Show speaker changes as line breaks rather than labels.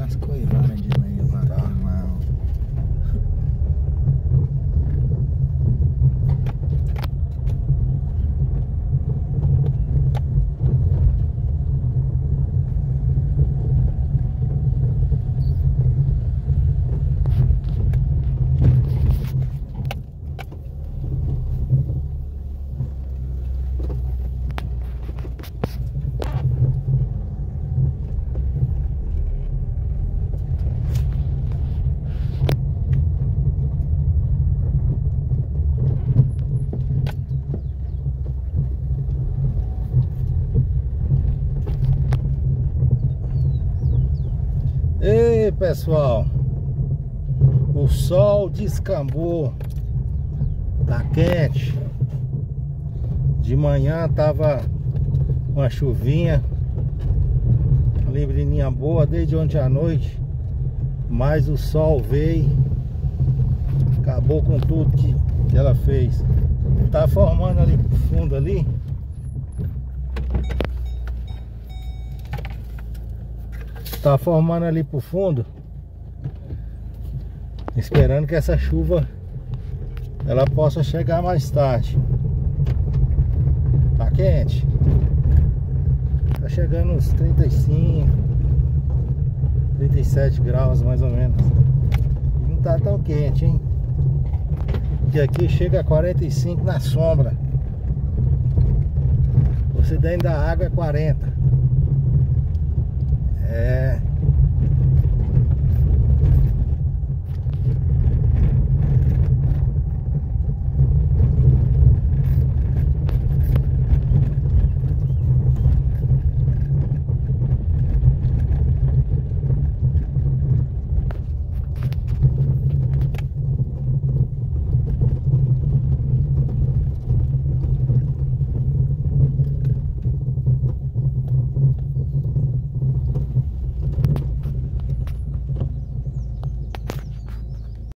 umas coivadas de lenha pra
Tá.
queimar.
Ei, pessoal, o sol descambou, tá quente. De manhã tava uma chuvinha, libreninha boa desde ontem à noite, mas o sol veio, acabou com tudo que ela fez. Tá formando ali pro fundo ali. Tá formando ali pro fundo, esperando que essa chuva ela possa chegar mais tarde. Tá quente. Tá chegando uns 35, 37 graus mais ou menos. Não tá tão quente, hein? Que aqui chega a 45 na sombra. Você dentro da água é 40. É.